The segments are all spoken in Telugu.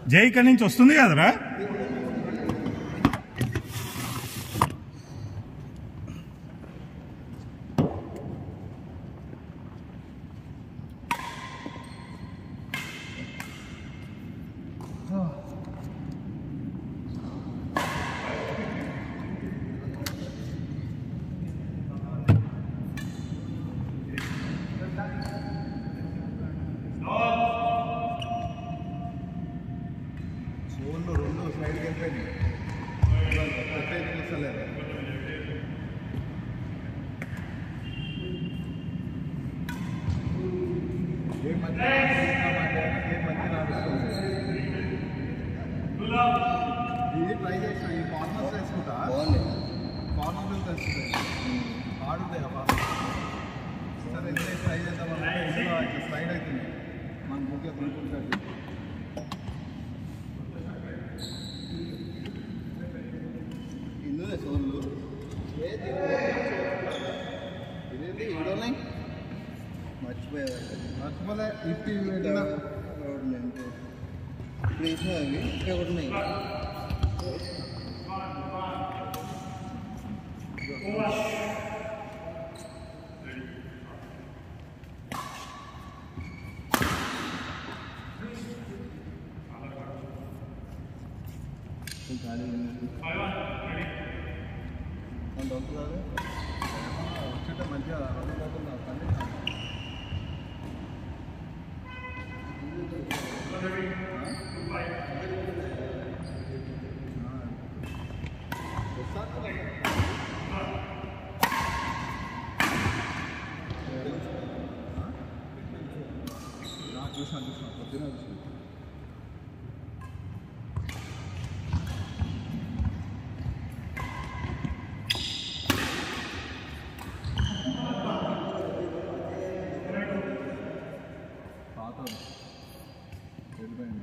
జై ఇక్కడి నుంచి వస్తుంది కదరా. రెండు స్లైడ్కి వెళ్ళిపోయింది. ఏ మంచి ఇది ట్రై చేసిన ఈ కార్నర్స్ వేసుకుంటా కార్నర్లు తెలుస్తుంది ఆడుంటాయి కదా సరే ఇదే ట్రై చేద్దామంటే ఇందులో స్లైడ్ అవుతుంది మన బుక్లో కొనుక్కుంటాడు. ఇందులో సోళ్ళు ఇదేంటి ఏడున్నాయి మర్చిపోలే ఇప్పి పెట్టిన అవి ఇక్కడ కూడా ఉన్నాయి. వచ్చేట మంచిగా చూసాను పొద్దున చూసాను. పాత వెళ్ళిపోయింది.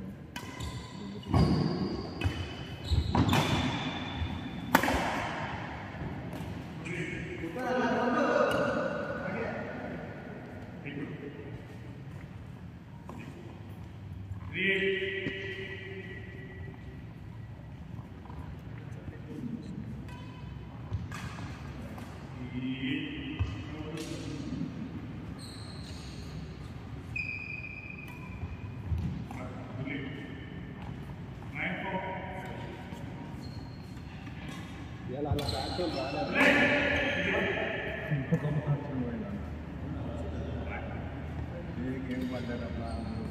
ఇలా అలా బ్యాట్తో రాలేదు. ఇంకొక మార్చం పోయినా ఏ గేమ్ పడ్డారబ్బా.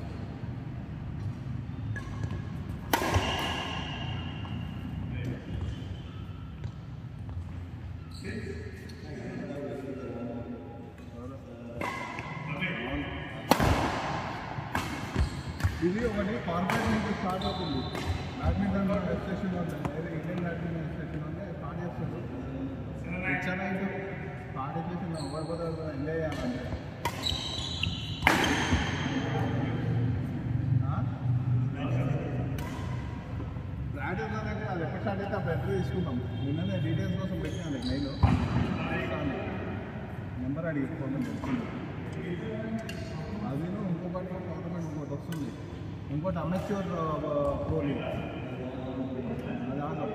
ఇది ఒకటి కార్పొరేట్ నుంచి స్టార్ట్ అవుతుంది. బ్యాడ్మింటన్ ఎస్టేషన్ ఉంటుంది, ఇండియన్ బ్యాడ్మింటన్ ఎస్టేషన్ ఉంది, స్టార్ట్ చేస్తుంది. రిచ్ నైట్ స్టార్ట్ చేసి ఎవరిపోతే ఎంజాయ్ చేయాలంటే ప్రాక్టీస్ అనేది అది ఎప్పుడు స్టార్ట్ అయితే అప్పుడు ఎంట్రీ తీసుకుందాం. నిన్ననే డీటెయిల్స్ కోసం పెట్టినాను మెయిల్ నెంబర్ అడిగి ఫోన్ తెలుస్తుంది. అది ఇంకొకటి గవర్నమెంట్ ఇంకోటి వస్తుంది, ఇంకోటి అమెచ్యూర్ ప్రో లీగ్ అది ఆడదాం.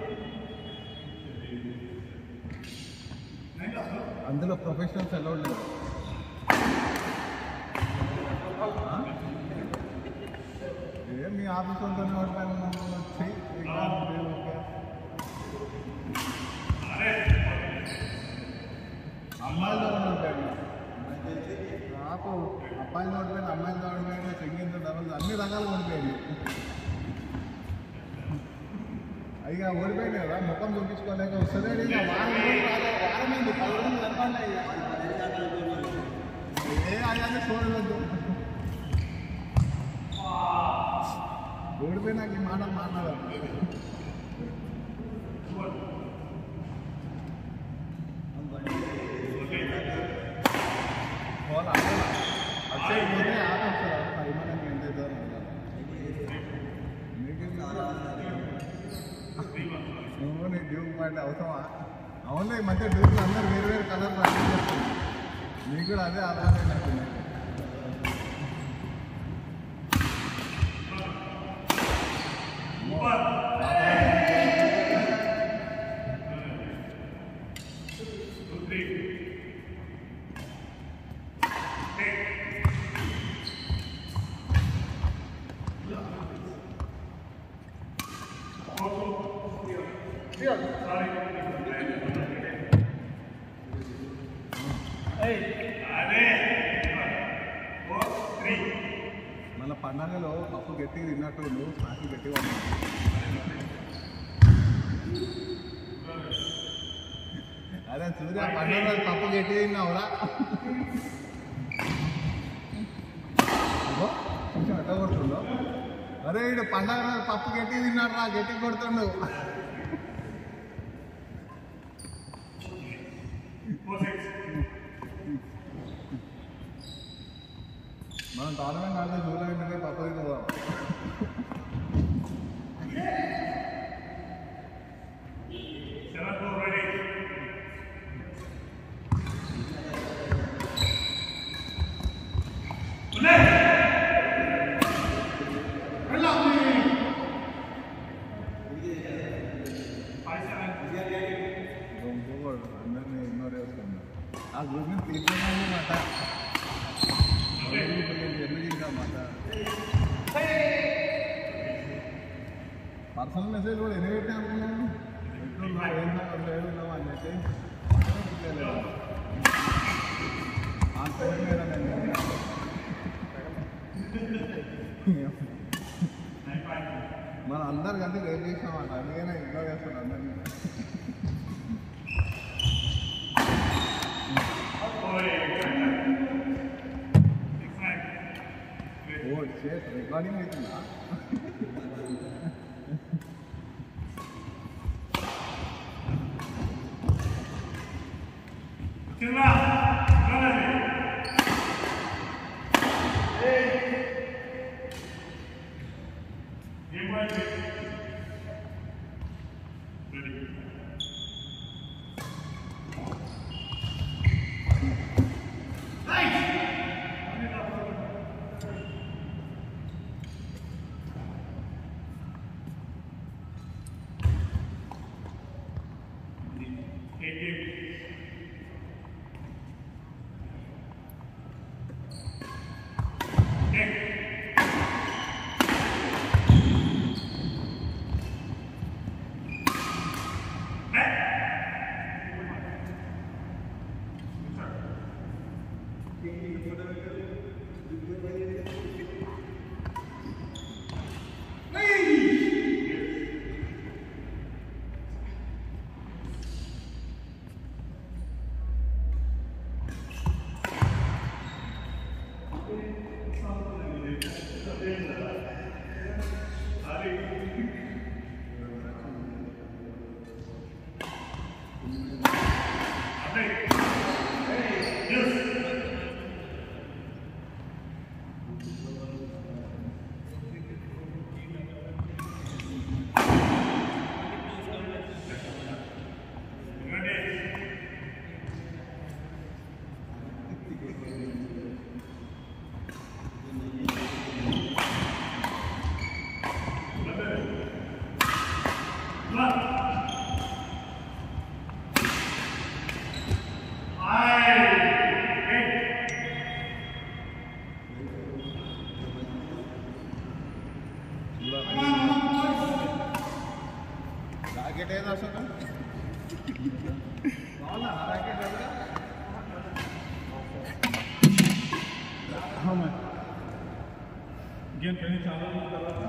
అందులో ప్రొఫెషనల్స్ అలౌడ్ లేదు. ఏం మీ ఆఫీస్ ఉంటూనే వచ్చి అమ్మాయిలు ఉంటాయి నాకు అబ్బాయిలు ఓడిపోయిన అమ్మాయిలు ఓడిపోయిన సింగింగ్ డబుల్ అన్ని రకాలు ఓడిపోయింది. ఇక ఓడిపోయింది కదా ముఖం చూపించుకోలేక వస్తుంది. ఇక వారమైంది 10 రోజులు చెప్పండి. ఏ అయ్యాన్ని చూడవద్దు. ఓడిపోయినాక ఈ మాట మాట్లాడాలి. అక్షయ్ పోతే ఆట వస్తారు పరిమాణానికి ఎంత అవుతారు నువ్వు నీ డ్యూక్ పాయింట్ అవసరమా? అవును ఈ మధ్య డ్యూక్లు అందరూ వేరు వేరు కలర్లు అన్నీ చేస్తుంది. నీకు కూడా అదే ఆలోచన నచ్చింది. పండగలో పప్పు గట్టిగా తిన్నట్టు నువ్వు స్నాక్స్ గట్టిగా ఉన్నావు. అదే సూర్య పండుగ పప్పు గట్టిగా తిన్నావురా. ఎట్ట కొడుతుండో. అరే వీడు పండగ పప్పు గట్టిగా తిన్నాడు రా, గట్టిగా కొడుతుండు. మనం టోర్నమెంట్ ఆడితే చూడలేంటే పప్పు తింటుందాం. అందరినీ ఇగ్నోర్ చేస్తున్నాం. ఆ గ్రూప్ని తీసుకోమాట పర్సనల్ మెసేజ్ కూడా ఎన్ని పెట్టా అనుకున్నాను. ఎట్లున్నా ఏం లేడున్నావు అని చెప్పి ఆ టైం లేదా నేను మన అందరు కలిసి రేపు చేసామట. అందుకనే ఇగ్నోర్ చేస్తాను అందరినీ. ఓ షేట్ రికార్డింగ్ అవుతుందా? రాకెట్ ఏదో అసలు రాకెట్ గేమ్ ట్రైనింగ్ చాలా తర్వాత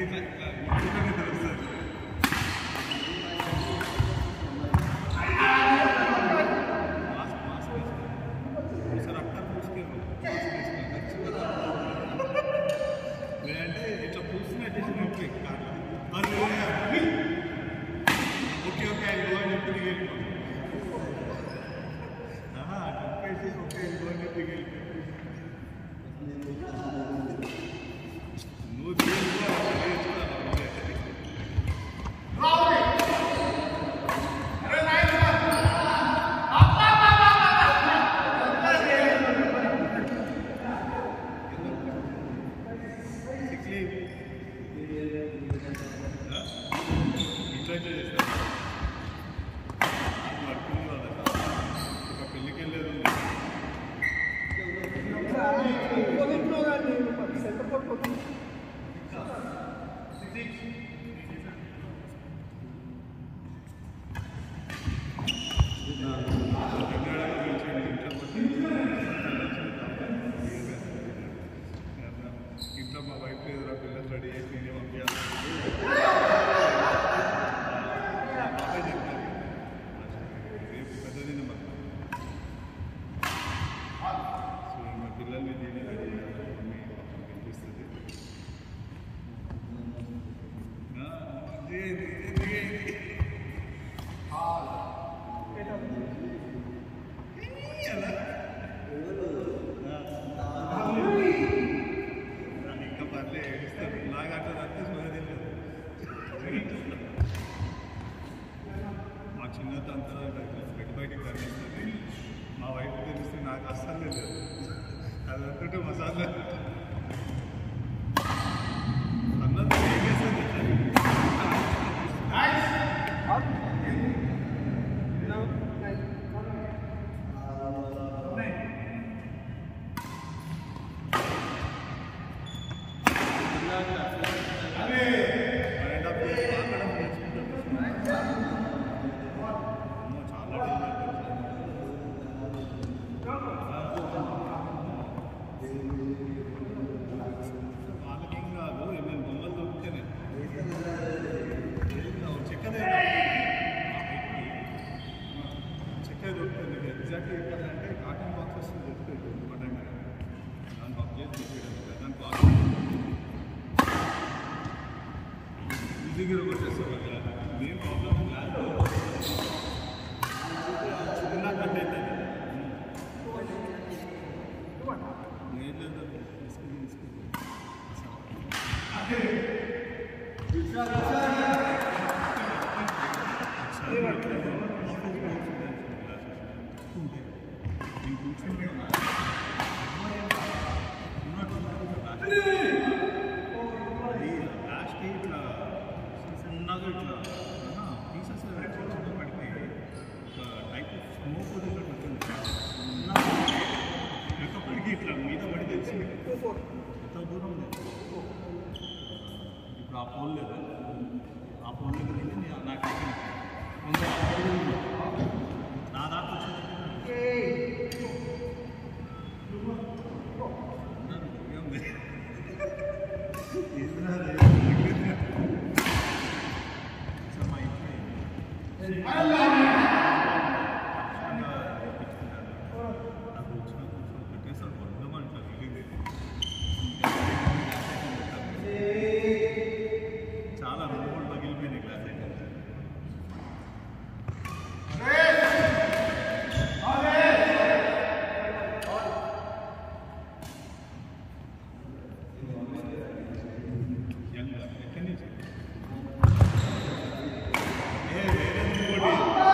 Hey,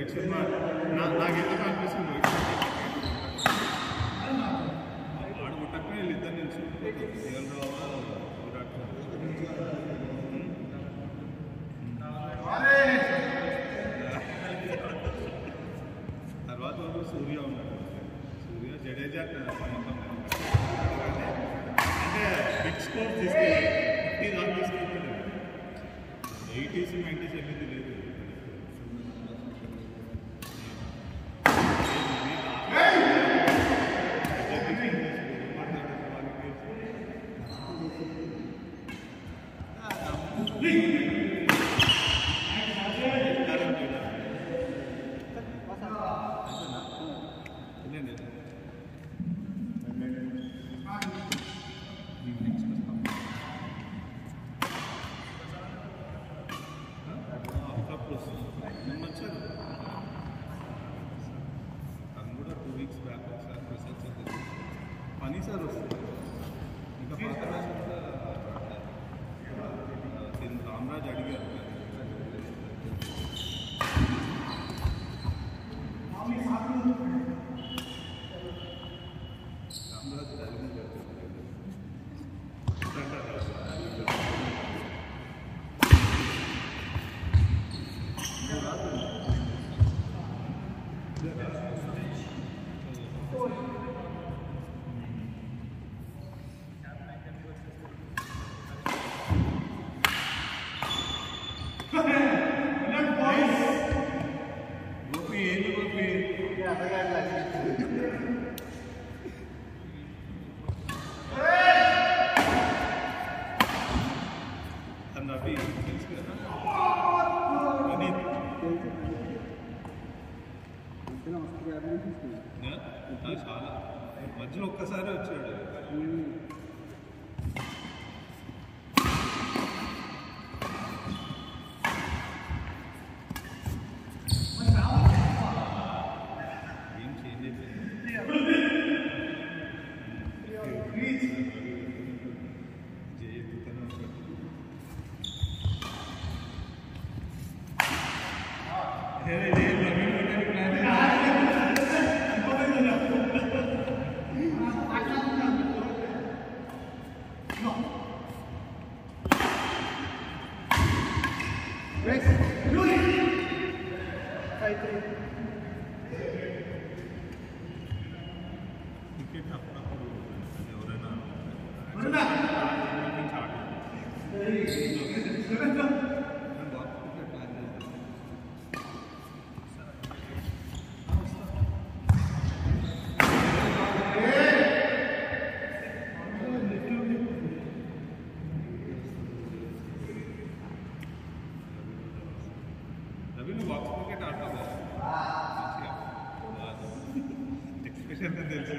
సినిమా నాకు ఎందుకు అనిపిస్తుంది ఆడు పుట్టకనే వీళ్ళిద్దరు నుంచి విరాట్ తర్వాత సూర్య ఉన్నాడు. సూర్య జడేజా సమర్థం అంటే బిగ్ స్కోర్ తీసుకెళ్ళి 50 దాకా తీసుకెళ్ళాడు. 80s 90s వెళ్ళింది లేదు. తను కూడా 2 వీక్స్ బ్యాక్ ఒకసారి రిసర్చ్ పని సార్ వస్తుంది. ఇంకా పాత రామరాజ్ అడిగారు రామరాజ్ డైలాగ్ Gopi, ఏంటి Gopi? Ravi, తెలుసు కదా? చాలా మధ్యలో ఒక్కసారి వచ్చాడు. ఏం చేంజ్ అయిపోయింది. క్రికెట్ అప్పుడప్పుడు ఎవరైనా రవిని బాక్స్ క్రికెట్ ఆడతావు కదా ఎక్స్ప్రెషన్ తెలుసు.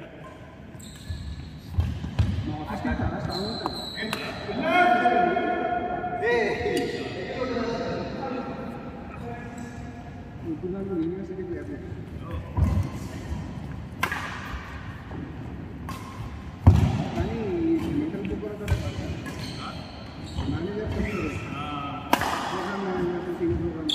యూనివర్సిటీకి కానీ మెంటల్ బుక్ కూడా manager program manager TV program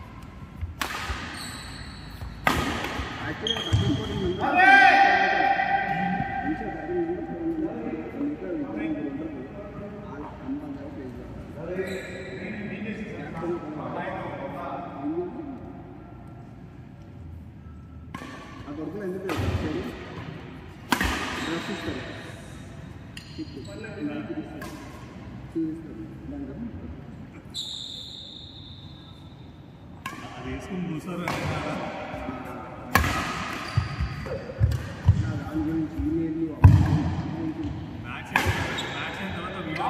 actually కొడుకులు ఎందుకు డ్రెస్ ఇస్తారు అది వేసుకుని చూసారు దాని గురించి ఈమెయిల్ మ్యాచ్ అయిన తర్వాత వీడియో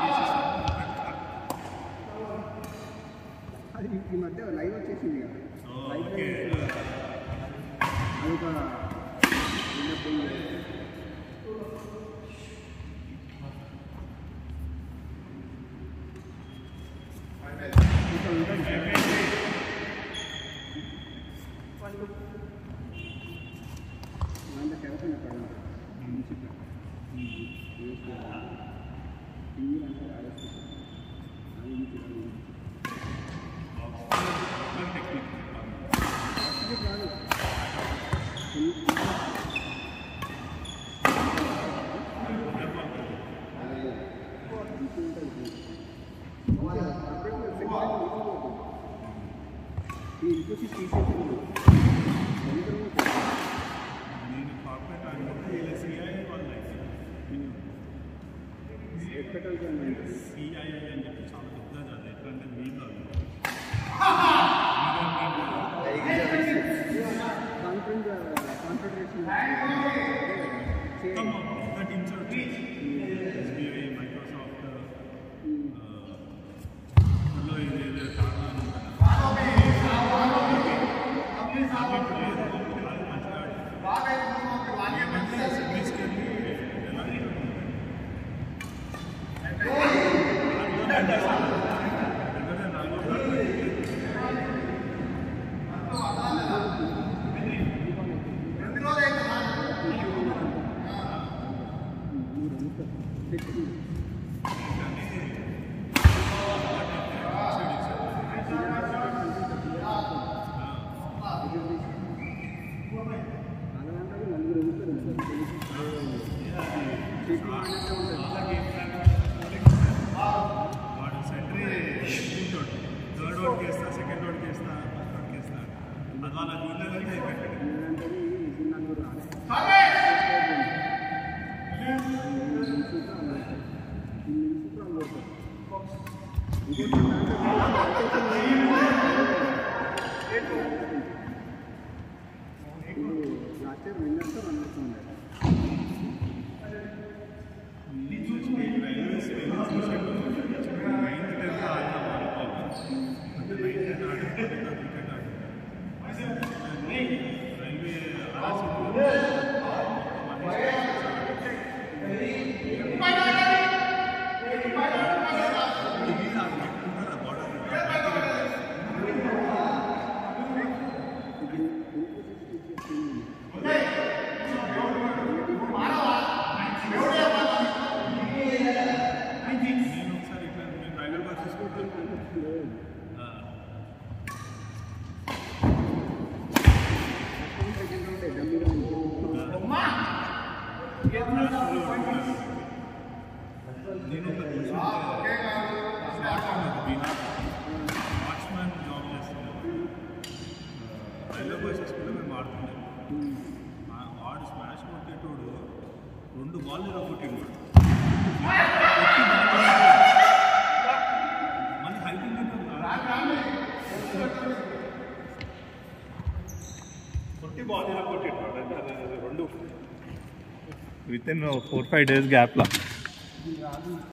అది ఈ మధ్య లైవ్ వచ్చేసింది కదా లైవ్ ఓకే అదొక నేను కార్పొరేట్ ఆడినప్పుడు ఇలా సిఐ వాళ్ళు సిఐ అని చెప్పి చాలా పెద్దది అది ఎట్లంటే వీళ్ళు టీమ్స్ ఎస్బీఐ మైక్రోసాఫ్ట్ ఇది వాడు సెంటరీ తీసుకుంటాడు థర్డ్ ఓవర్కి వేస్తా సెకండ్ ఓవర్కి వేస్తా ఫస్ట్ ఓవర్కి వేస్తా అది వాళ్ళ చూడలేదంటే అయిపోయాడు నేను వాచ్మెన్ జాబ్ చేస్తున్నాను రైల్వే బస్సెస్ కూడా మేము ఆడుతున్నాం వాడు స్మాష్ కొట్టేటోడు 2 బాల్ కొట్టిండు మళ్ళీ హైటింగ్ కొట్టి బాల్ కొట్టిండు 2 విత్ ఇన్ 4-5 days గ్యాప్లో